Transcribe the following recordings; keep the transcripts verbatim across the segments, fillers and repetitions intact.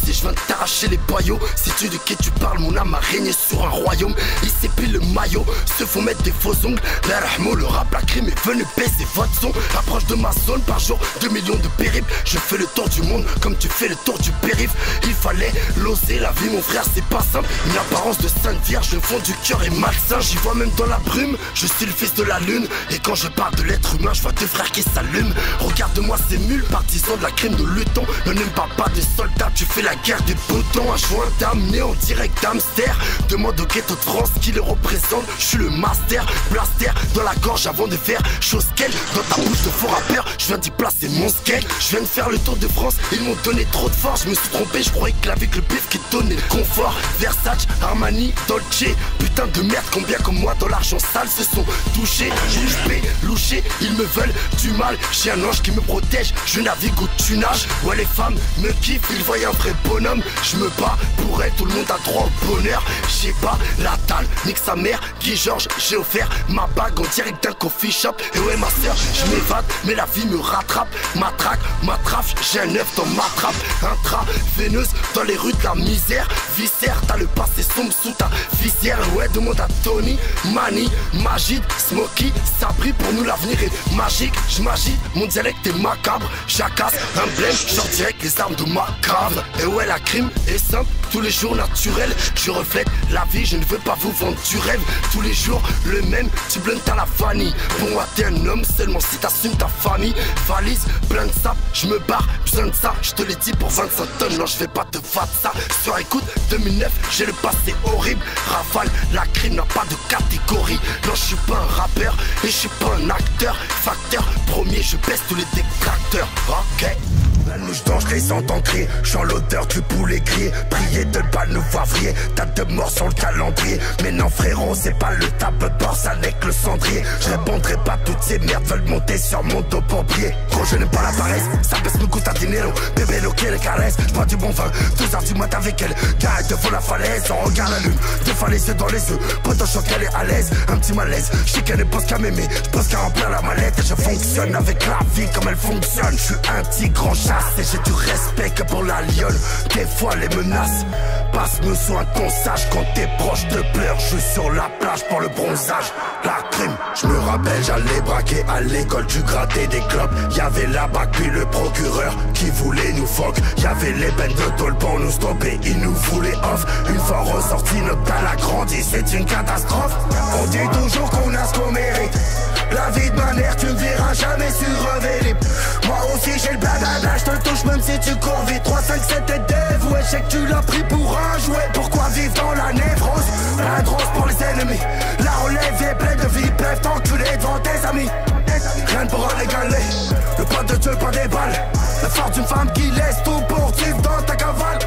et je viens de t'arracher les boyaux. Si tu de qui tu parles, mon âme a régné sur un royaume. Ils s'épilent le maillot, se font mettre des faux ongles. La rahmo, le rap, la crime est venu baiser votre son. Approche de ma zone par jour, deux millions de périples. Je fais le tour du monde comme tu fais le tour du périph'. Il fallait l'oser, la vie mon frère c'est pas simple. Une apparence de sainte vierge, le fond du cœur est malsain. J'y vois même dans la brume, je suis le fils de la lune. Et quand je parle de l'être humain, je vois deux frères qui s'allument. Regarde-moi ces mules, partisans de la crime, de luton. Ne n'aime pas pas des soldats, tu fais la guerre des boutons. Un joint d'amener en direct d'Amster. Demande au ghetto de France qui le représente. Je suis le master, blaster dans la gorge avant de faire chose qu'elle. Dans ta bouche de faux rappeur, je viens d'y placer mon skate. Je viens de faire le tour de France, ils m'ont donné trop de force. Je me suis trompé, je croyais que avec le bif qui donnait le confort. Versace, Armani, Dolce, putain de merde, combien comme moi dans l'argent sale se sont touchés. Louché, louché, ils me veulent du mal. J'ai un ange qui me protège, je navigue au tunage. Ouais, les femmes me kiffent, ils voient un vrai bonhomme. Je me bats pour elle, tout le monde a droit au bonheur. J'ai pas la dalle, nique sa mère, Guy Georges, j'ai offert ma bague en direct d'un coffee shop. Et ouais ma soeur, je m'évade, mais la vie me rattrape. Ma traque, ma trafe, j'ai un œuf dans ma trappe. Intraveineuse dans les rues de la misère. Viscère, t'as le passé sombre sous ta visière. Ouais, demande à Tony, Mani, Magid, Smokey, Sabri, pour nous l'avenir est magique. J'm'agite, mon dialecte est macabre. Jacasse, un blême, j'sors direct les armes de ma cave. Et ouais, la crime est simple, tous les jours naturel. Je reflète la vie, je ne veux pas vous vendre du rêve. Tous les jours le même, tu blundes à la vanille. Pour moi t'es un homme seulement si t'assumes ta famille. Valise, plein de sap, je me barre, besoin de ça. Je te l'ai dit pour vingt-cinq tonnes, non je vais pas te faire ça. Sur écoute, deux mille neuf, j'ai le passé horrible. Rafale, la crime n'a pas de catégorie. Non je suis pas un rappeur et je suis pas un acteur. Facteur, premier, je baisse tous les détracteurs. Ok. La mouche dange, les entend crier. J'sens l'odeur du poulet grillé. Prier de balles nous voir vriller. Date de mort sur le calendrier. Mais non frérot, c'est pas le tableau de bord, ça n'est que le cendrier. Je répondrai pas, toutes ces merdes veulent monter sur mon dos pour briller. Quand je n'aime pas la paresse, ça baisse me coûte à dinero. Bébé loqué les caresses, j'bois du bon vin. Deux heures du matin avec elle, garde devant la falaise. On regarde la lune, deux fois les yeux dans les yeux. Potent choc, elle est à l'aise, un petit malaise. J'sais qu'elle est bosse qu'à m'aimer, j'pense qu'à remplir la mallette. Et je fonctionne avec la vie comme elle fonctionne. Je suis un tigre en chasse et j'ai du respect que pour la lionne. Des fois les menaces passe-me sous un ton sage. Quand tes proches te pleurent, je suis sur la plage pour le bronzage. La crime, je me rappelle, j'allais braquer à l'école, tu grattais des clopes. Y'avait la bac puis le procureur qui voulait nous foc. Y'avait les peines de tôle pour nous stopper, il nous voulait off. Une fois ressorti, notre dalle a grandi, c'est une catastrophe. On dit toujours qu'on a ce qu'on mérite. La vie de ma mère, tu me verras jamais surveiller. Moi aussi j'ai le blablabla, je te touche même si tu cours vite. Trois, cinq, sept et dev, ouais, je sais que tu l'as pris pour un jouet. Pourquoi vivre dans la névrose? La drose pour les ennemis. La relève est pleine de vie, peuvent t'enculer devant tes amis. Rien pour en égaler, le pas de Dieu, pas des balles. La force d'une femme qui laisse tout pour vivre dans ta cavale.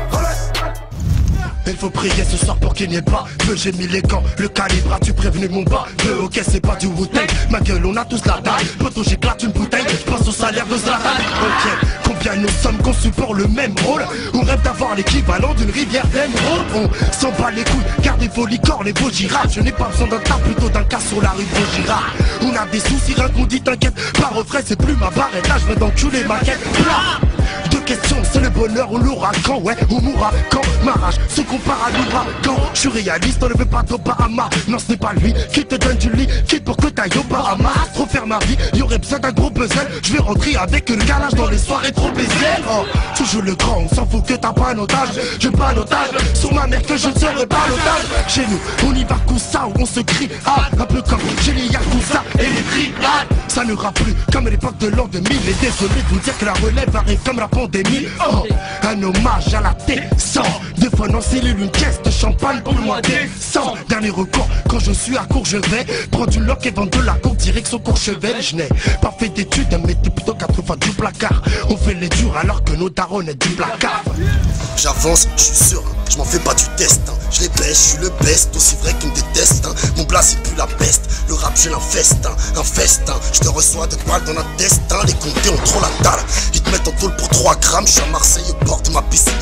Il faut prier ce soir pour qu'il n'y ait pas que j'ai mis les gants, le calibre, as-tu prévenu mon bas? Le hockey c'est pas du Wu-Tang, ma gueule on a tous la taille. Poto j'éclate une bouteille, je pense au salaire de Zlatan. Ok, combien nous sommes conçus pour le même rôle? On rêve d'avoir l'équivalent d'une rivière d'émeraude. On s'en bat les couilles, gardez vos licornes, les beaux girafes. Je n'ai pas besoin d'un tas, plutôt d'un cas sur la rue de girafes. On a des soucis, rien qu'on dit t'inquiète, pas refrain c'est plus ma barrette. Là je vais d'enculer ma quête. Deux questions, c'est le bonheur ou l'ouragan, ouais, ou mourra quand ma rage se compare à l'ouragan. Je suis réaliste, on ne veut pas d'Obama. Non, ce n'est pas lui qui te donne du liquide pour que t'ailles au Bahamas. Trop faire ma vie, y aurait besoin d'un gros puzzle. Je vais rentrer avec une calage dans les soirées trop baisières. Oh, toujours le grand, on s'en fout que t'as pas un otage. Je pas un otage, sur ma mère que je ne serai pas l'otage. Chez nous, on y va coup ça où on se crie. Ah, un peu comme chez les Yakuza et les triades. Ça n'ira plus comme à l'époque de l'an deux mille. Et désolé de vous dire que la relève arrive comme la pandémie. Oh, un hommage à la T cent. Deux fois en cellule, une caisse de champagne pour le mois des cent. Dernier recours, quand je suis à court, je vais prendre du loc et vendre de la coke direction Courchevel. Je n'ai pas fait d'études, mais t'es plutôt quatre fois du placard. On fait les durs alors que nos darons est du placard. J'avance, je suis sûr, je m'en fais pas du destin. Je les baisse, je suis le best, aussi vrai qu'ils me détestent. Hein. Mon blas c'est plus la peste, le rap j'ai l'infestin, un festin. Je te reçois de balles dans l'intestin, les comptés ont trop la dalle. Ils te mettent en tôle pour trois grammes, je suis à Marseille au bord de ma piscine, je bouffe du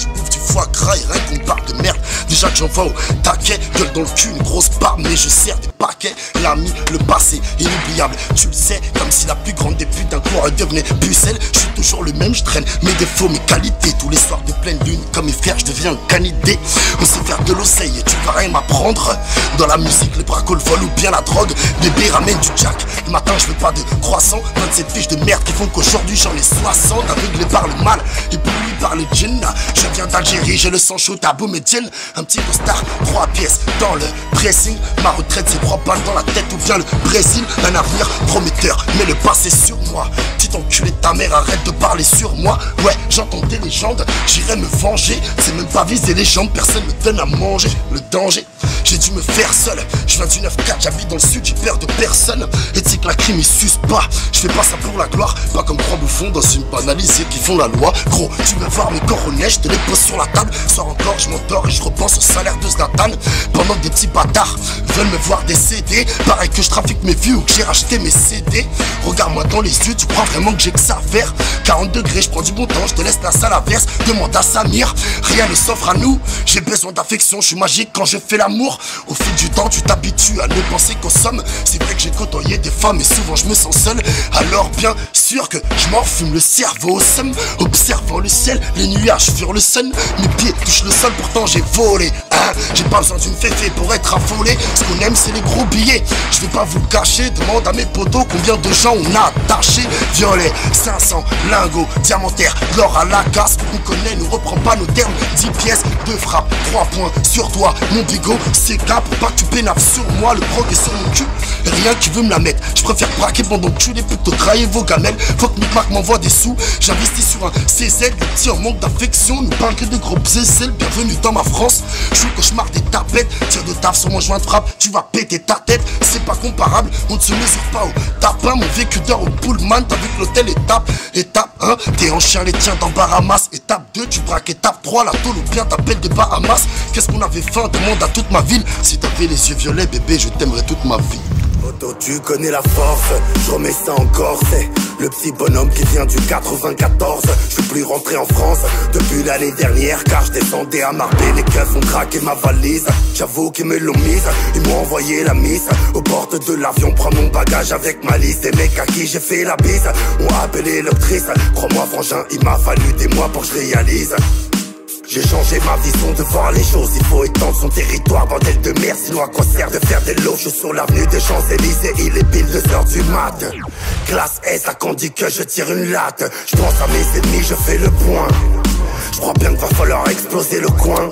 foie gras et rien qu'on parle de merde. Déjà que j'en vois au taquet, gueule dans le cul, une grosse barbe, mais je sers des paquets. L'ami, le passé, inoubliable, tu le sais, comme si la plus grande des putes d'un coureur devenait pucelle. Je suis toujours le même, je traîne mes défauts, mes qualités. Tous les soirs de pleine lune, comme mes frères, je deviens un canidé. On sait faire de l'oseille et tu vas rien m'apprendre. Dans la musique, les bracos, le vol ou bien la drogue. Bébé ramène du jack, le matin je veux pas de croissant. vingt-sept fiches de merde qui font qu'aujourd'hui j'en ai soixante. Aveuglé par le mal et pour lui par le djinn. Je viens d'Algérie, j'ai le sang chaud, t'as beau Médine. Un petit costard, trois pièces dans le pressing. Ma retraite c'est trois balles dans la tête ou bien le Brésil. Un avenir prometteur, mais le passé sur moi. Petit enculé de ta mère, arrête de parler sur moi. Ouais, j'entends des légendes, j'irai me venger. C'est même pas viser les jambes, personne me donne à manger. Le danger, j'ai dû me faire seul. Je viens du neuf quatre, j'habite dans le sud, j'ai peur de personne. Et tu sais que la crime il suce pas. Je fais pas ça pour la gloire, pas comme trois bouffons dans une banalisée qui font la loi. Gros, tu veux voir mes coronets, je te les pose sur la table. Sors encore, je m'endors et je repense au salaire de Zlatan. Pendant que des petits bâtards veulent me voir décéder. Pareil que je trafique mes vues ou que j'ai racheté mes C D. Regarde-moi dans les yeux, tu crois vraiment que j'ai que ça à faire? Quarante degrés, je prends du bon temps, je te laisse la salle à verse. Demande à Samir, rien ne s'offre à nous. J'ai besoin d'affection, je suis magique quand je fais l'amour. Au fil du temps, tu t'habitues à ne penser qu'aux sommes. C'est vrai que j'ai côtoyé des femmes et souvent je me sens seul. Alors bien sûr que je m'en fume le cerveau au seum. Observant le ciel, les nuages furent le sun. Mes pieds touchent le sol, pourtant j'ai volé hein. J'ai pas besoin d'une féfé pour être affolé. Ce qu'on aime c'est les gros billets. Je vais pas vous le cacher, demande à mes potos combien de gens on a attaché. Violet, cinq cents, lingots, diamantaire, l'or à la casse. On connaît, nous reprend pas nos termes. dix pièces, deux frappes, trois points sur toi. Mon bigot, c'est cap, pour pas que tu pénaves sur moi. Le prog est sur mon cul, rien qui veut me la mettre. Je préfère braquer pendant que tu les plutôt trahir vos gamelles. Faut que Micmac m'envoie des sous. J'investis sur un C Z, les petits en manque d'affection. Nous parlent que de gros aisselles. Bienvenue dans ma France. Je suis le cauchemar des tapettes. Tire de taf sur mon joint de frappe, tu vas péter ta tête. C'est pas comparable, on ne se mesure pas au tapin. Mon vécu d'or au pullman, t'as vu que l'hôtel étape. Étape un, t'es en chien les tiens dans Bahamas. Étape deux, tu braques. Étape trois, la tôle ou bien t'appelles des Bahamas. Qu'est-ce qu'on avait faim, demande à toute ma ville. Si t'avais les yeux violets, bébé, je t'aimerais toute ma vie. Auto, tu connais la force, je remets ça encore, c'est le petit bonhomme qui vient du quatre-vingt-quatorze. Je suis plus rentré en France depuis l'année dernière, car je descendais à Marbella, les keufs ont craqué ma valise. J'avoue qu'ils me l'ont mise, ils m'ont envoyé la mise aux portes de l'avion, prendre mon bagage avec ma liste. Des mecs à qui j'ai fait la bise ont appelé l'octrice. Crois-moi frangin, il m'a fallu des mois pour que je réalise. J'ai changé ma vision de voir les choses. Il faut étendre son territoire, bordel de merde. Sinon à quoi sert de faire des lots? Je suis sur l'avenue des Champs-Élysées, il est pile deux heures du mat. Classe S, à qu'on dit que je tire une latte. Je pense à mes ennemis, je fais le point. Je crois bien qu'il va falloir exploser le coin.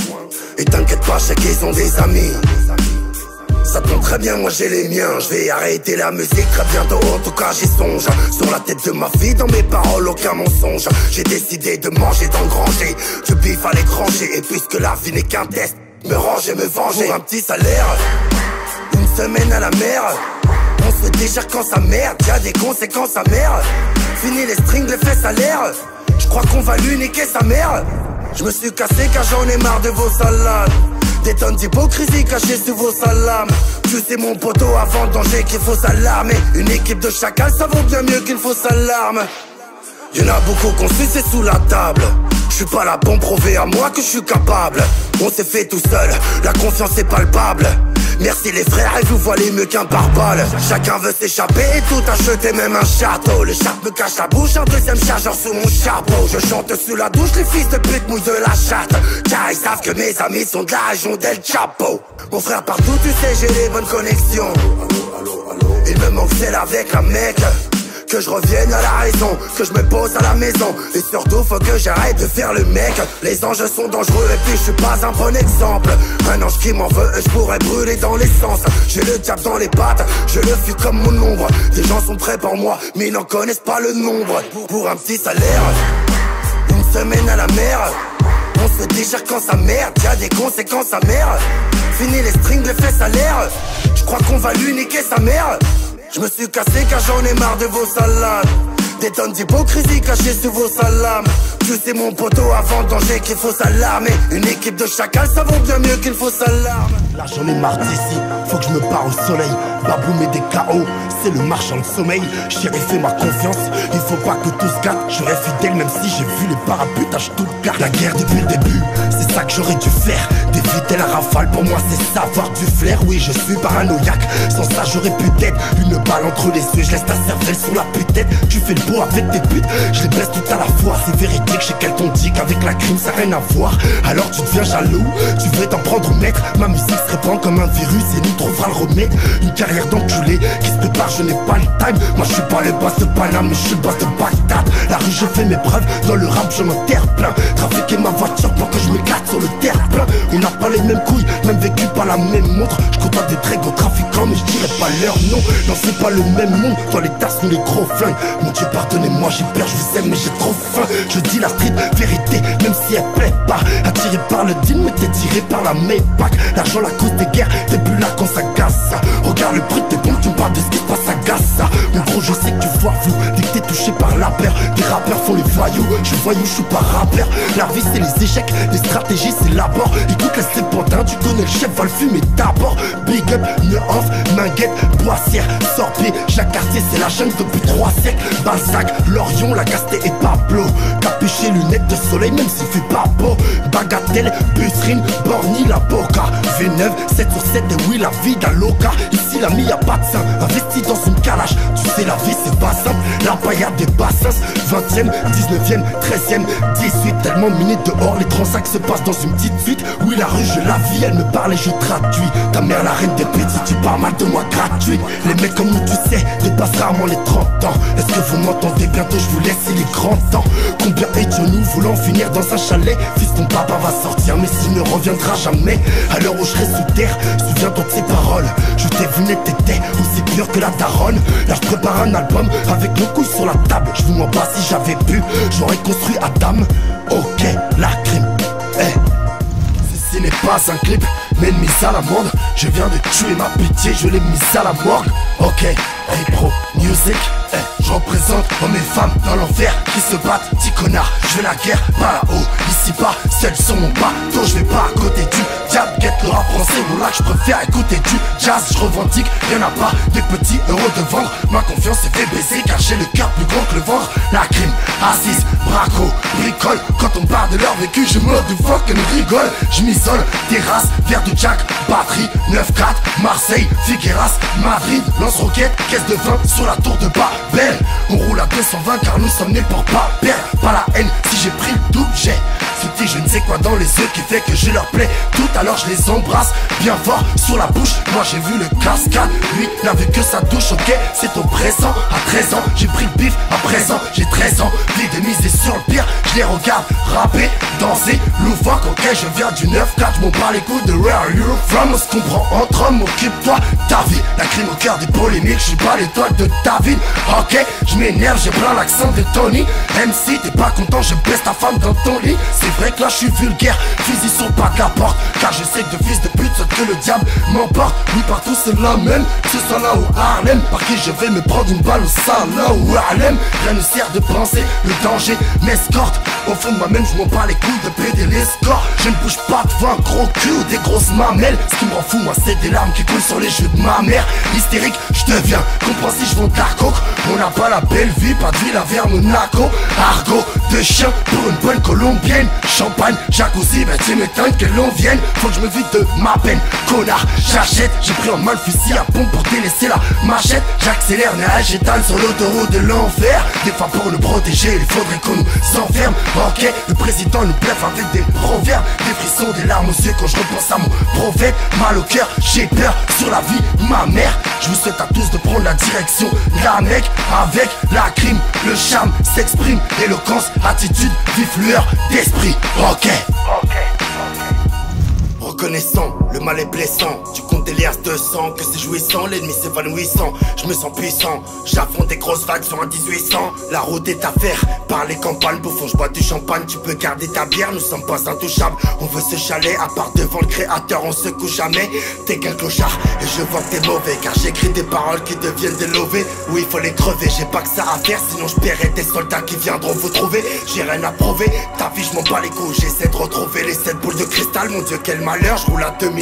Et t'inquiète pas, je sais qu'ils ont des amis. Ça tombe très bien, moi j'ai les miens. Je vais arrêter la musique très bientôt, en tout cas j'y songe. Sur la tête de ma fille, dans mes paroles, aucun mensonge. J'ai décidé de manger, d'engranger du bif à l'étranger. Et puisque la vie n'est qu'un test, me ranger, me venger. Pour un petit salaire, une semaine à la mer. On se déchire quand ça merde, y'a des conséquences amères. Fini les strings, les fesses à l'air. Je crois qu'on va lui niquer sa mère. Je me suis cassé car j'en ai marre de vos salades. Des tonnes d'hypocrisie cachées sous vos salames. Tu sais mon poteau, avant le danger qu'il faut s'alarmer. Une équipe de chacal, ça vaut bien mieux qu'une fausse alarme. Y'en a beaucoup qu'on suce sous la table. Je suis pas là pour me prouver à moi que je suis capable. On s'est fait tout seul, la confiance est palpable. Merci les frères, et vous voilez mieux qu'un pare-balles. Chacun veut s'échapper et tout acheter, même un château. Le chat me cache la bouche, un deuxième chargeur sous mon chapeau. Je chante sous la douche, les fils de pute mouillent de la chatte. Car ils savent que mes amis sont de la région d'El Chapo. Mon frère partout, tu sais, j'ai les bonnes connexions. Il me manque celle avec la mec. Que je revienne à la raison, que je me pose à la maison. Et surtout faut que j'arrête de faire le mec. Les anges sont dangereux et puis je suis pas un bon exemple. Un ange qui m'en veut, je pourrais brûler dans l'essence. J'ai le diable dans les pattes, je le fuis comme mon ombre. Des gens sont prêts pour moi, mais ils n'en connaissent pas le nombre. Pour un petit salaire, une semaine à la mer. On se déchire quand ça merde, y'a des conséquences amères. Fini les strings, les fesses à l'air. Je crois qu'on va lui niquer sa mère. Je me suis cassé car j'en ai marre de vos salades. Des tonnes d'hypocrisie cachées sous vos salames. Tu sais mon poteau, avant le danger qu'il faut s'alarmer. Une équipe de chacal, ça vaut bien mieux qu'il faut s'alarme. Là j'en ai marre d'ici, faut que je me barre au soleil. Baboum et des K O, c'est le marchand de sommeil. Chérie fais ma confiance, il faut pas que tout se gâte. Je reste fidèle même si j'ai vu les paraputes à Stuttgart. La guerre depuis le début, c'est ça que j'aurais dû faire. D'éviter la rafale, pour moi c'est savoir du flair. Oui je suis paranoïaque, sans ça j'aurais pu être une balle entre les yeux, je laisse ta cervelle sur la putette. Tu fais le beau avec tes putes, je les baisse tout à la fois. C'est véridique, chez qu'elles t'ont dit qu'avec la crime ça n'a rien à voir. Alors tu deviens jaloux, tu veux t'en prendre au maître. Ma musique se répand comme un virus et nous trouvera le remède. Une carrière d'enculé, qui se prépare, je n'ai pas le time. Moi je suis pas le boss de Paname, mais je suis le boss de Bagdad. La rue je fais mes preuves, dans le rap je m'en terre plein. Trafiquer ma voiture pour que je m'éclate sur le terre plein. On n'a pas les mêmes couilles, même vécu par la même montre. Je côtoie des très gros trafiquants mais je dirais pas leur nom. Non c'est pas le même monde, toi les tasses sont les gros flingues. Mon Dieu pardonnez-moi, j'ai peur, je vous aime mais j'ai trop faim. Je dis la street vérité, même si elle plaît pas. Attiré par le deal mais t'es tiré par la Maybach. L'argent la cause des guerres, t'es plus là quand ça gasse. Regarde le prix de tes bombes, tu me parles de ce qui se passe à Gaza. Mon gros je sais que tu vois flou, dès que t'es touché par la peur. Des rappeurs font les voyous, je suis voyou, je suis pas rappeur. La vie c'est les échecs, les stratégies c'est l'abord. Écoute les sépandins, tu connais le chef, va le fumer d'abord. Big up, Neuf, Minguette, Boissière, Sorbier, chaque quartier c'est la jungle depuis trois siècles. Balzac, Lorion, la Casté et Pablo. Capuché, lunettes de soleil même s'il fait pas beau. Bagatelle, Busserine, Borny, la Boca. V neuf, sept sur sept et oui la vie d'un loca. Ici l'ami y'a pas de sein, investi dans une calache. Tu sais la vie c'est pas simple, la paillade des bassins. Vingtième, dix-neuvième, treizième, dix-huit. Tellement de minutes dehors, les transacts se passent dans une petite suite. Oui la rue je la vis, elle me parle et je traduis. Ta mère la reine des petits, tu parles mal de moi gratuit. Les mecs comme nous tu sais, dépassent rarement les trente ans. Est-ce que vous m'entendez? Bientôt je vous laisse, il est grand temps. Combien étions-nous voulant finir dans un chalet? Fils ton papa va sortir mais s'il ne reviendra jamais. À l'heure où je serai sous terre, souviens-toi de ces paroles. Je t'ai vu net, t'étais aussi pur que la daronne. Là je prépare un album avec nos couilles sur la table. Je vous mens pas, si j'avais pu, j'aurais construit Adam. Ok, la crime, hey. Ceci n'est pas un clip, mais une mise à l'amende. Je viens de tuer ma pitié, je l'ai mise à la morgue. Ok, hey pro, music, hey. Je représente hommes et femmes dans l'enfer qui se battent, petit connard. Je veux la guerre par là-haut, ici bas, seul sur mon bateau. Je vais pas à côté du diable, guette le rap français. Mon lac, je préfère écouter du jazz. Je revendique, y'en a pas des petits euros de vendre. Ma confiance s'est fait baiser car j'ai le cœur plus grand que le ventre. La crime, assise, braco, bricole. Quand on parle de leur vécu, je me du fucking rigole. Je m'isole, terrasse, verre de Jack, batterie, neuf quatre, Marseille, Figueras, Madrid, lance-roquette, caisse de vin sur la tour de Babel. On roule à deux cent vingt car nous sommes nés pour pas perdre. Pas la haine, si j'ai pris le double, j'ai ce petit je ne sais quoi dans les yeux qui fait que je leur plais. Tout alors je les embrasse bien fort sur la bouche. Moi j'ai vu le cascade, lui n'a vu que sa douche. Ok, c'est au présent, à treize ans j'ai pris le bif, à présent j'ai treize ans. Vie de miser sur le pire, je les regarde rapper, danser, loufoque. Ok, je viens du neuf quatre, je m'en bats les couilles de where are you from. On se comprend entre hommes, occupe-toi ta vie. La crime au cœur des polémiques, je suis pas l'étoile de ta ville. Ok, je m'énerve, j'ai plein l'accent de Tony. Même si t'es pas content, je baisse ta femme dans ton lit. C'est vrai que là je suis vulgaire, fusil sur le pas de la porte. Car je sais que de fils de pute, sauf que le diable m'emporte. Oui partout c'est la même, que ce soit là ou Harlem. Par qui je vais me prendre une balle au salon ou Harlem. Rien ne sert de penser, le danger m'escorte. Au fond de moi-même je m'en bats les couilles de péder les scores. Je ne bouge pas devant un gros cul ou des grosses mamelles. Ce qui me rend fou moi c'est des larmes qui coulent sur les joues de ma mère. Hystérique, je deviens compréhensif, je vends de la coke. On n'a pas la belle vie, pas de ville à vers Monaco. Argot de chien pour une bonne colombienne. Champagne, jacuzzi, ben tu m'étonnes que l'on vienne. Faut que je me vide de ma peine, connard. J'achète, j'ai pris en main le fusil à pompe pour délaisser la machette. J'accélère, mais j'étale sur l'autoroute de l'enfer. Des fois pour nous protéger, il faudrait qu'on nous enferme. Ok, le président nous bluffe avec des proverbes. Des frissons, des larmes aux yeux quand je repense à mon prophète. Mal au cœur, j'ai peur sur la vie, ma mère. Je vous souhaite à tous de prendre la direction. La mec avec la crime, le charme s'exprime. Éloquence, attitude, vif lueur d'esprit. Ok, ok. Reconnaissant, le mal est blessant. Tu comptes des liasses de sang, que c'est jouissant. L'ennemi s'évanouissant, je me sens puissant. J'affronte des grosses vagues sur un dix-huit cents. La route est à faire, par les campagnes. Bouffon, je bois du champagne, tu peux garder ta bière. Nous sommes pas intouchables, on veut se chaler. À part devant le créateur, on se couche jamais. T'es qu'un clochard, et je vois que t'es mauvais. Car j'écris des paroles qui deviennent des lovés. Oui, il faut les crever, j'ai pas que ça à faire. Sinon je paierai des soldats qui viendront vous trouver. J'ai rien à prouver, ta vie je m'en bats les couilles. J'essaie de retrouver les sept boules de cristal. Mon Dieu, quel malheur, je roule à deux mille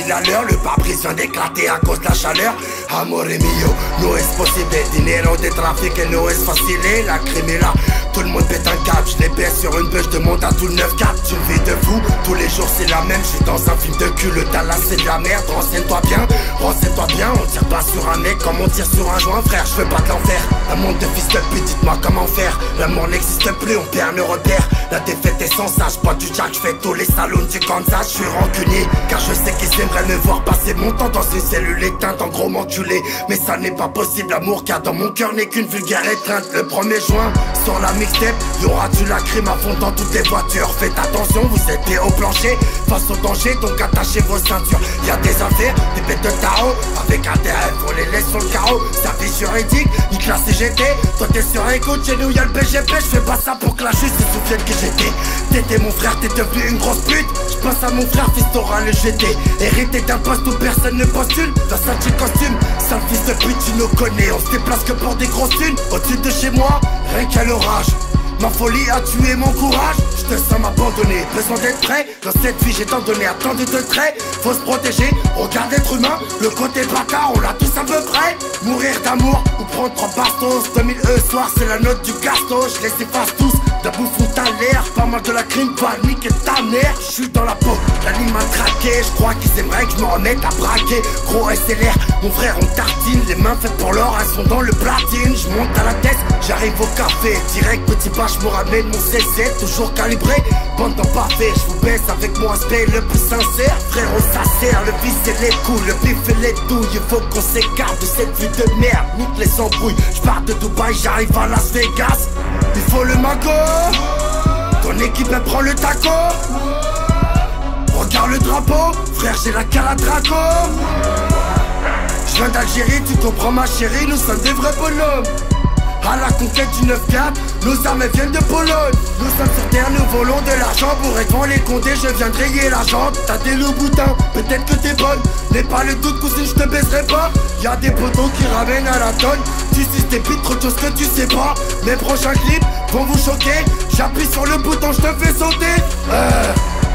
mille à l'heure. Le pare-brise vient d'éclater à cause de la chaleur. Amore mio, no es possible. Dinero de trafic et no es facile. La crime est là, tout le monde pète un câble. Je les baisse sur une bûche, je demande à tout le neuf quatre. Tu le vis de fou, tous les jours c'est la même. Je suis dans un film de cul, le Dallas c'est de la merde. Renseigne-toi bien, renseigne-toi bien. On tire pas sur un mec comme on tire sur un joint, frère. Je veux pas de l'enfer, un monde de fils de pute, dites-moi comment faire. L'amour n'existe plus, on perd le repère. La défaite est sans sage, pas du jack, je fais tous les salons du Kansas. Je suis rancunier, car je sais qu'ils aimeraient me voir passer mon temps dans une cellule éteinte, en gros m'enculer. Mais ça n'est pas possible, l'amour qu'il y a dans mon cœur n'est qu'une vulgaire étreinte. Le premier juin, sur la mixtape, y'aura du lacryme à fond dans toutes les voitures. Faites attention, vous êtes au plancher, face au danger, donc attachez vos ceintures. Y'a des affaires, des bêtes de tarot, avec intérêt, on les laisse sur le carreau. Service juridique, nique la C G T. Toi t'es sur écoute, chez nous y'a le B G P. Je fais pas ça pour que la justice se souvienne que j'étais. T'étais mon frère, t'es devenu une grosse pute. Je passe à mon frère, fils t'auras le G T. Hérité d'un poste où personne ne postule. Dans un petit costume, sale fils de pute, tu nous connais. On se déplace que pour des grosses thunes. Au-dessus de chez moi, rien qu'à l'orage. Ma folie a tué mon courage, je te sens m'abandonner. Besoin d'être prêt, dans cette vie j'ai tant donné, attendu de trait. Faut se protéger, regarde être humain, le côté bâtard on l'a tous à peu près. Mourir d'amour ou prendre trois bastos. deux mille E soir c'est la note du gasto, je les efface tous. La bouffe font à l'air, pas mal de la crime, pas niquer ta mère. Je suis dans la peau, la ligne m'a traqué. Je crois qu'ils aimeraient que je me remette à braquer. Gros S L R, mon frère on tartine. Les mains faites pour l'or, elles sont dans le platine. Je monte à la tête, j'arrive au café. Direct petit pas, je me ramène mon C Z, toujours calibré. Bande d'en parfait, je vous baisse avec mon aspect le plus sincère. Frérot ça sert, le vice et les coups, le bif et les douilles. Il faut qu'on s'écarte de cette vie de merde, nique les embrouilles. Je pars de Dubaï, j'arrive à Las Vegas. Il faut le mago, ton équipe elle prend le taco. Regarde le drapeau, frère j'ai la caladraco. Je viens d'Algérie, tu comprends ma chérie, nous sommes des vrais bonhommes. À la conquête du neuf quatre, nos armes viennent de Pologne. Nous sommes sur terre, nous volons de l'argent. Pour être devant les condés, je viens de rayer la jambe. T'as des loups boutins, peut-être que t'es bonne. N'aie pas le doute, cousine, je te baisserai pas. Y'a des poteaux qui ramènent à la tonne. Tu suces tes pites, trop de choses que tu sais pas. Mes prochains clips vont vous choquer. J'appuie sur le bouton, je te fais sauter. euh.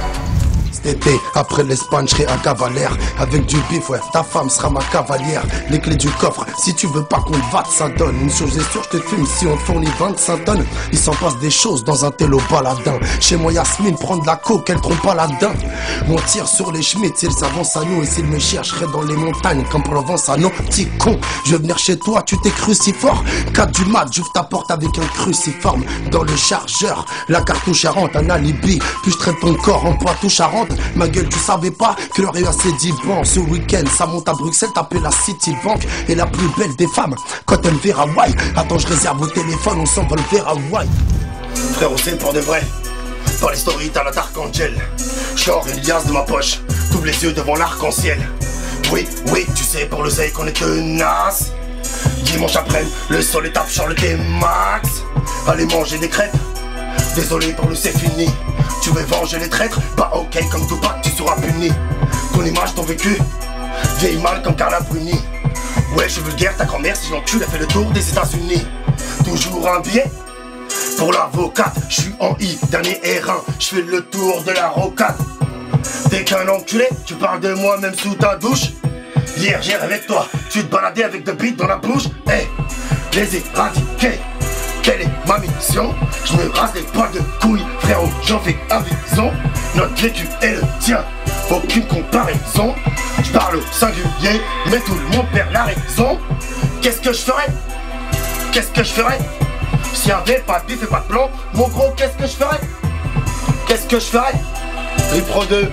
Cet été, après l'Espagne, je serai un cavalière. Avec du bif, ouais, ta femme sera ma cavalière. Les clés du coffre, si tu veux pas qu'on le vatte, ça donne. Une chose est sûre, je te fume si on te fournit vingt-cinq tonnes. Il s'en passe des choses dans un télo baladin. Chez moi, Yasmine, prendre la coke, elle trompe pas la dinde. Mon tir sur les schmitts, s'ils s'avancent à nous. Et s'ils me chercheraient dans les montagnes, comme Provence à nos petits cons. Je vais venir chez toi, tu t'es crucifort. quatre du mat, j'ouvre ta porte avec un cruciforme. Dans le chargeur, la cartouche à rente, un alibi. Puis je traite ton corps en Poitou-Charentes. Ma gueule, tu savais pas que l'heure est assez dix bancs. Ce week-end, ça monte à Bruxelles, taper la Citibank. Et la plus belle des femmes, quand elle me verra, Hawaï. Attends, je réserve au téléphone, on s'envole vers Hawaï. Frérot, c'est pour de vrai. Dans les stories, t'as la Dark Angel. J'sors une liasse de ma poche, t'ouvres les yeux devant l'arc-en-ciel. Oui, oui, tu sais, pour le sait qu'on est tenace. Dimanche après, le soleil tape sur le T-Max. Allez manger des crêpes. Désolé pour nous, c'est fini. Tu veux venger les traîtres? Pas ok comme Tupac, tu seras puni. Ton image, ton vécu vieillit mal comme Carla Bruni. Ouais, je suis vulgaire, ta grand-mère, si l'encul a fait le tour des États-Unis. Toujours un billet pour l'avocate. Je suis en I, dernier R un, je fais le tour de la rocade. T'es qu'un enculé, tu parles de moi même sous ta douche. Hier, j'ai avec toi, tu te baladais avec de beats dans la bouche. Eh, hey, les éradiquer. Quelle est ma mission? Je me rase les poils de couilles, frérot, j'en fais avision. Notre vécu est le tien, aucune comparaison. Je parle au singulier, mais tout le monde perd la raison. Qu'est-ce que je ferais? Qu'est-ce que je ferais? S'il y avait pas de bif et pas de plan, mon gros, qu'est-ce que je ferais? Qu'est-ce que je ferais? Ripro deux,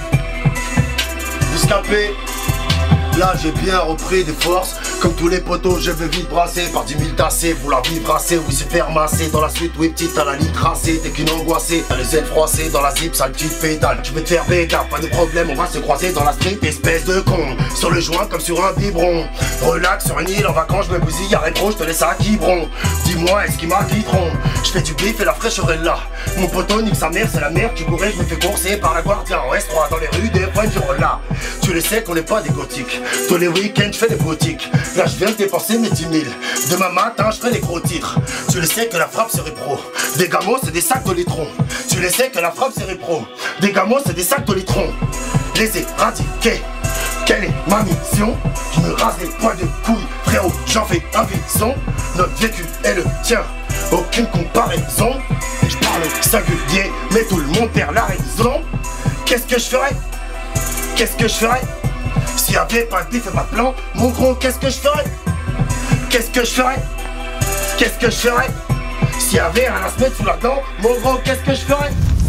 escapé. Là j'ai bien repris des forces. Comme tous les poteaux, je veux vite brasser par dix mille tassés, vouloir vivre assez, oui c'est faire masser. Dans la suite, oui petite, t'as la ligne tracée, t'es qu'une angoissée, t'as les ailes froissées dans la zip, sale petite pédale. Tu veux te faire bédard, pas de problème, on va se croiser dans la street, espèce de con. Sur le joint comme sur un biberon, relax sur une île en vacances, je me bousille à rétro, je te laisse à Quiberon. Dis-moi, est-ce qu'il m'a quitteron? Je fais du bif et la fraîcheur est là. Mon poteau nique sa mère, c'est la merde, tu courais, je me fais courser par la Guardia en S trois dans les rues des points du là. Tu le sais qu'on n'est pas des gothiques, tous les week-ends je fais des boutiques. Là je viens de dépenser mes dix mille. Demain matin je ferai les gros titres. Tu le sais que la frappe c'est répro. Des gamos c'est des sacs de litrons. Tu le sais que la frappe c'est répro. Des gamos c'est des sacs de litrons. Les éradiquer. Quelle est ma mission? Je me rase les poils de couilles, frérot, j'en fais un bison. Notre vécu est le tien, aucune comparaison. Je parle au singulier, mais tout le monde perd la raison. Qu'est-ce que je ferais? Qu'est-ce que je ferais s'il y avait pas de bif et pas de plan? Mon gros, qu'est-ce que je ferais? Qu'est-ce que je ferais? Qu'est-ce que je ferais s'il y avait un à se mettre sous la dent? Mon gros, qu'est-ce que je ferais?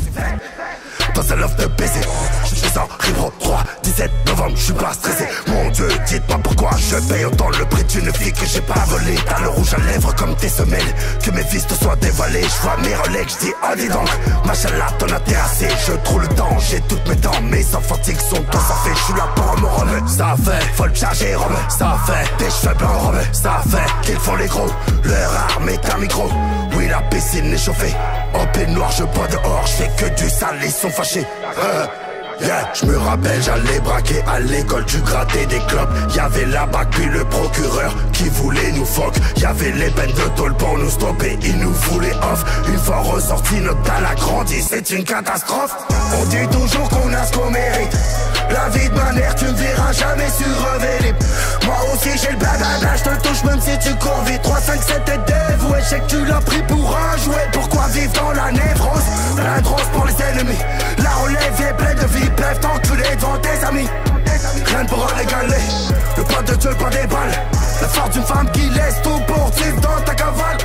Dans un loft de baiser, je suis en Ribro trois, dix-sept novembre, je suis pas stressé. Mon Dieu, dites-moi pourquoi je paye autant le prix d'une fille que j'ai pas volé. T'as le rouge à lèvres comme tes semelles, que mes vis te soient dévoilées. Je vois mes relais, je dis oh dis donc, machallah t'en as terrassé. Je trouve le temps, j'ai toutes mes dents, mes sans fatigue sont tous ça fait. Je suis là pour mon rhum, ça fait, faut le charger rhum, ça fait, des cheveux blancs rhum, ça fait, qu'ils font les gros, leur arme est un micro. Oui la piscine est chauffée, en peignoir je bois dehors, je fais que du sale, ils sont fâchés. Euh, yeah, je me rappelle, j'allais braquer à l'école, tu grattais des clopes. Y'avait la bac puis le procureur qui voulait nous fuck. Y'avait les peines de tôle pour nous stopper, ils nous voulaient off. Une fois ressorti, notre dalle a grandi, c'est une catastrophe. On dit toujours qu'on a ce qu'on mérite. La vie de ma mère, tu me verras jamais surveiller. Moi aussi j'ai le blablabla, je te touche même si tu cours vite. Trois, cinq, sept et dévoué, je sais que tu l'as pris pour un jouet. Pourquoi vivre dans la névrose? Plein de roses pour les ennemis. La relève est pleine de vie, peuvent t'enculer devant tes amis. Rien ne pourra l'égaler, le pas de Dieu, le pas des balles. La force d'une femme qui laisse tout pour vivre dans ta cavale.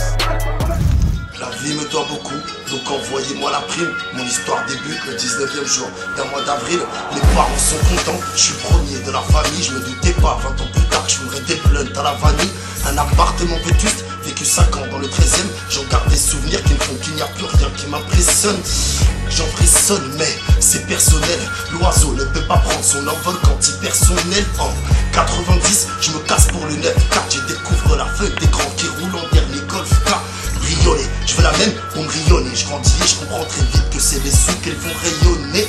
La vie me doit beaucoup, donc envoyez-moi la prime. Mon histoire débute le dix-neuvième jour d'un mois d'avril. Mes parents sont contents, je suis premier de la famille. Je me doutais pas, vingt ans plus tard, je ferais des blunts à la vanille. Un appartement vétuste, vécu cinq ans dans le treizième. J'en garde des souvenirs qui me font qu'il n'y a plus rien qui m'impressionne. J'en frissonne mais c'est personnel. L'oiseau ne peut pas prendre son envol quand il personnel. En quatre-vingt-dix, je me casse pour le neuf quatre. Je découvre la feuille d'écran qui roule en dernier Golf K. Brioler, je veux la même pour me rayonner. Je grandis et je comprends très vite que c'est les sous qu'elles vont rayonner.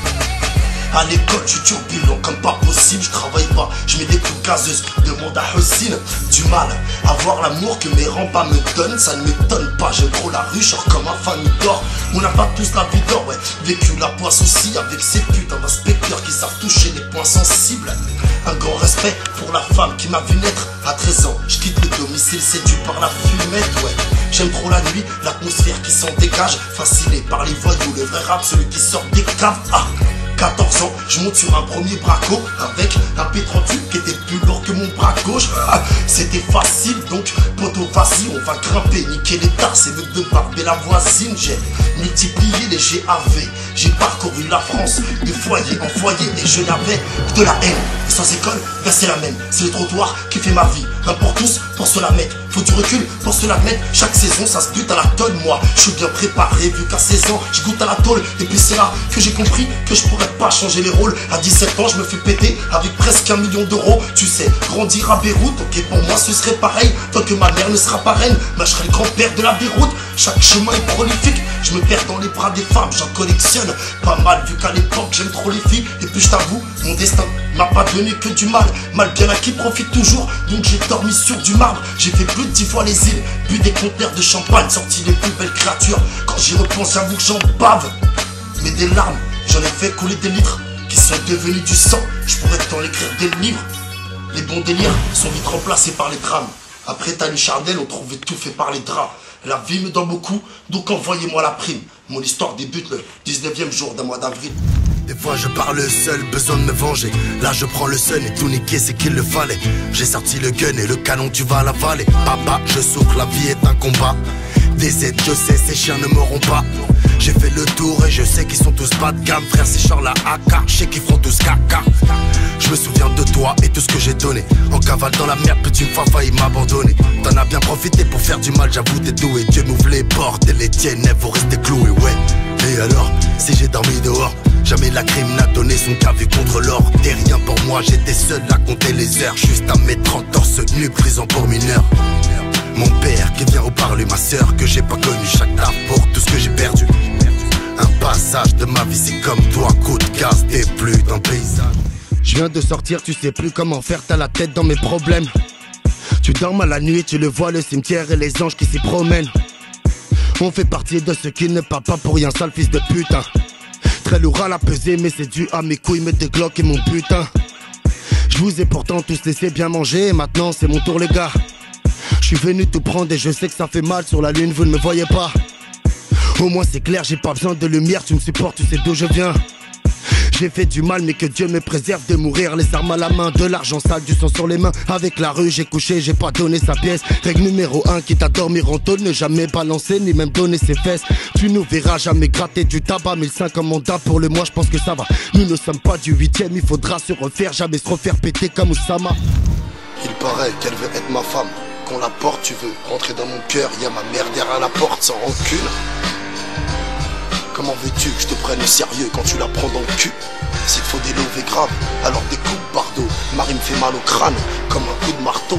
À l'école, je suis turbulent comme pas possible, je travaille pas, je mets des coups gazeuses, demande à Hussein. Du mal à voir l'amour que mes rempas me donnent, ça ne m'étonne pas, j'aime trop la rue, genre comme un famille d'or. On n'a pas tous la vie d'or, ouais, vécu la poisse aussi, avec ces putains d'inspecteurs qui savent toucher les points sensibles. Un grand respect pour la femme qui m'a vu naître à treize ans, je quitte le domicile séduit par la fumette, ouais. J'aime trop la nuit, l'atmosphère qui s'en dégage, fasciné par les voyous, le vrai rap, celui qui sort des caves. Ah, quatorze ans, je monte sur un premier braco avec un P trente-huit qui était plus lourd que mon bras gauche. Ah, c'était facile donc, poteau vas-y, on va grimper, niquer les tasses et me de barber la voisine. J'ai multiplié les G A V, j'ai parcouru la France de foyer en foyer et je n'avais que de la haine. Et sans école, ben c'est la même, c'est le trottoir qui fait ma vie. Un pour tous, pour se la mettre, faut du recul pour se la mettre. Chaque saison ça se bute à la tonne, moi je suis bien préparé vu qu'à seize ans je goûte à la tôle. Et puis c'est là que j'ai compris que je pourrais pas changer les rôles. À dix-sept ans je me fais péter avec presque un million d'euros. Tu sais, grandir à Beyrouth, ok pour moi ce serait pareil. Tant que ma mère ne sera pas reine, bah, je serai le grand-père de la Beyrouth. Chaque chemin est prolifique, je me perds dans les bras des femmes, j'en collectionne pas mal vu qu'à l'époque j'aime trop les filles. Et puis je t'avoue, mon destin m'a pas donné que du mal. Mal bien acquis profite toujours, donc j'ai dormi sur du marbre. J'ai fait plus de dix fois les îles, bu des conteneurs de champagne, sorti les plus belles créatures. Quand j'y repense, j'avoue que j'en bave. Mais des larmes, j'en ai fait couler des litres qui sont devenus du sang. Je pourrais t'en écrire des livres. Les bons délires sont vite remplacés par les drames. Après Tani Chardel, on trouvait tout fait par les draps. La vie me donne beaucoup, donc envoyez-moi la prime. Mon histoire débute le dix-neuvième jour d'un mois d'avril. Des fois je parle seul, besoin de me venger. Là je prends le sun et tout niquer c'est qu'il le fallait. J'ai sorti le gun et le canon tu vas l'avaler. Papa je souffre, la vie est un combat. Des aides je sais, ces chiens ne m'auront pas. J'ai fait le tour et je sais qu'ils sont tous pas de gamme. Frère c'est genre la A K, je sais qu'ils feront tous caca. Je me souviens de toi et tout ce que j'ai donné. En cavale dans la merde, petit fois failli m'abandonner. T'en as bien profité pour faire du mal, j'avoue t'es doué. Dieu m'ouvre les portes et les tiennes, elles vont rester clouées, ouais. Et alors, si j'ai dormi dehors, jamais la crime n'a donné son cas vu contre l'or. T'es rien pour moi, j'étais seul à compter les heures. Juste à mes trente torse nu, prison pour mineur. Mon père qui vient au parler, ma soeur que j'ai pas connu. Chaque taf pour tout ce que j'ai perdu. Un passage de ma vie, c'est comme toi, coup de gaz, t'es plus dans le paysage. Je viens de sortir, tu sais plus comment faire, t'as la tête dans mes problèmes. Tu dors mal la nuit, tu le vois, le cimetière et les anges qui s'y promènent. On fait partie de ceux qui ne parlent pas pour rien, sale fils de putain. Très lourd à la pesée, mais c'est dû à mes couilles, mes deux glocks et mon putain. Je vous ai pourtant tous laissé bien manger et maintenant c'est mon tour les gars. Je suis venu tout prendre et je sais que ça fait mal. Sur la lune vous ne me voyez pas. Au moins c'est clair, j'ai pas besoin de lumière. Tu me supportes, tu sais d'où je viens. J'ai fait du mal mais que Dieu me préserve de mourir. Les armes à la main, de l'argent sale, du sang sur les mains. Avec la rue j'ai couché, j'ai pas donné sa pièce. Règle numéro un, quitte à dormir en tôle, ne jamais balancer ni même donner ses fesses. Tu nous verras jamais gratter du tabac. mille cinq comme mandat pour le mois, je pense que ça va. Nous ne sommes pas du huitième, il faudra se refaire. Jamais se refaire péter comme Oussama. Il paraît qu'elle veut être ma femme. Qu'on la porte, tu veux rentrer dans mon cœur. Y'a ma mère derrière la porte sans rancune. Comment veux-tu que je te prenne au sérieux quand tu la prends dans le cul? S'il faut des lovés graves, alors des coups de bardeau. Marie me fait mal au crâne, comme un coup de marteau.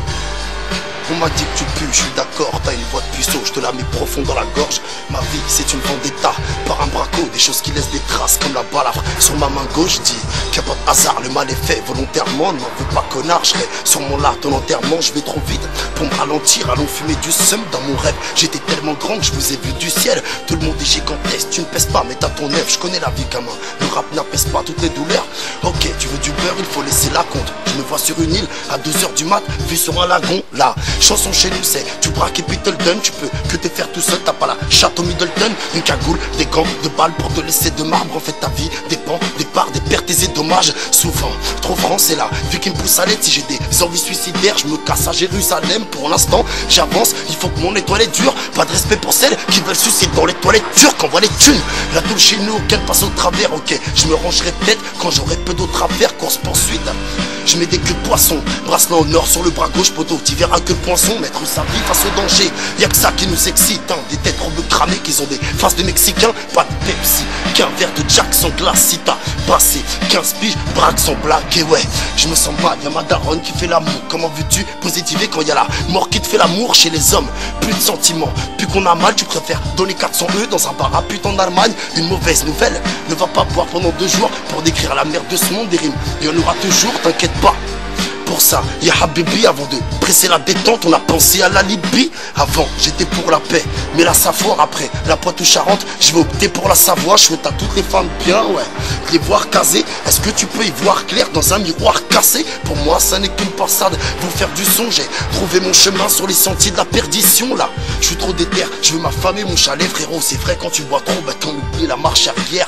On m'a dit que tu pues, je suis d'accord, t'as une voix de puceau, je te la mets profond dans la gorge. Ma vie c'est une vendetta, par un braco, des choses qui laissent des traces comme la balafre. Sur ma main gauche dis qu'il n'y a pas de hasard, le mal est fait volontairement, ne m'en veux pas connard, je serai sur mon lard ton enterrement, je vais trop vite pour me ralentir, allons fumer du seum dans mon rêve. J'étais tellement grand que je vous ai vu du ciel, tout le monde est gigantesque, tu ne pèses pas mais t'as ton œuf, je connais la vie gamin, le rap n'apaise pas toutes les douleurs. Ok, tu veux du beurre, il faut laisser la compte, je me vois sur une île à deux heures du mat, vu sur un lagon, là. Chanson chez nous c'est tu braques et puis te le donnes. Tu peux que te faire tout seul, t'as pas la chatte au Middleton. Une cagoule, des gants, de balles pour te laisser de marbre. En fait ta vie dépend des parts, des pertes et des dommages. Souvent, trop franc c'est la vie qui me pousse à l'aide. Si j'ai des envies suicidaires, je me casse à Jérusalem. Pour l'instant j'avance, il faut que mon étoile est dure. Pas de respect pour celles qui veulent suicider dans les toilettes turques. Envoie les thunes, la toule chez nous, qu'elle passe au travers. Ok, je me rangerai peut-être quand j'aurai peu d'autres affaires. Course poursuite, je mets des queues de poisson, bracelet en or sur le bras gauche, poteau, tu verras que le poinçon, mettre sa vie face au danger, y'a que ça qui nous excite, hein. Des têtes robes cramées qui ont des faces de Mexicains, pas de Pepsi, qu'un verre de Jack sans glace, si t'as passé quinze piges, braque sans blague, et ouais, je me sens mal, y'a ma daronne qui fait l'amour, comment veux-tu positiver quand y'a la mort qui te fait l'amour chez les hommes, plus de sentiments, plus qu'on a mal, tu préfères donner quatre cents euros dans un bar à pute en Allemagne, une mauvaise nouvelle, ne va pas boire pendant deux jours pour décrire la merde de ce monde, des rimes, il y en aura toujours, t'inquiète pas. Pour ça, y'a Habibi, avant de presser la détente, on a pensé à la Libye. Avant, j'étais pour la paix, mais la Safoire après, la Poitou-Charentes, je vais opter pour la Savoie. Je souhaite à toutes les femmes bien, ouais, de les voir casées. Est-ce que tu peux y voir clair dans un miroir cassé? Pour moi, ça n'est qu'une passade, vous faire du son. J'ai trouvé mon chemin sur les sentiers de la perdition, là. Je suis trop déter, je veux ma femme et mon chalet, frérot. C'est vrai, quand tu bois trop, bah t'en oublies la marche arrière.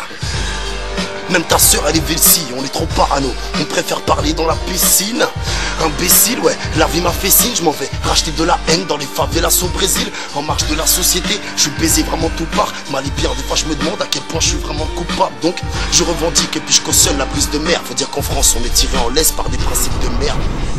Même ta soeur elle est Velsi, on est trop parano, on préfère parler dans la piscine. Imbécile, ouais, la vie m'a fait signe, je m'en vais racheter de la haine dans les favelas au Brésil. En marche de la société, je suis baisé vraiment tout part. Mal et bien, des fois je me demande à quel point je suis vraiment coupable. Donc je revendique et puis je cautionne la prise de mer. Faut dire qu'en France on est tiré en laisse par des principes de merde.